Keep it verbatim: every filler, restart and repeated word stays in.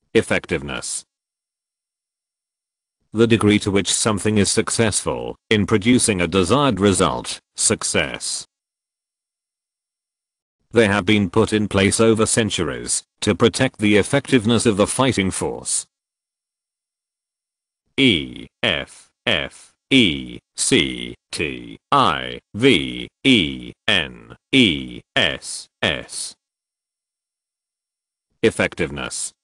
Effectiveness. The degree to which something is successful in producing a desired result, success. They have been put in place over centuries to protect the effectiveness of the fighting force. E F F E C T I V E N E S S. Effectiveness.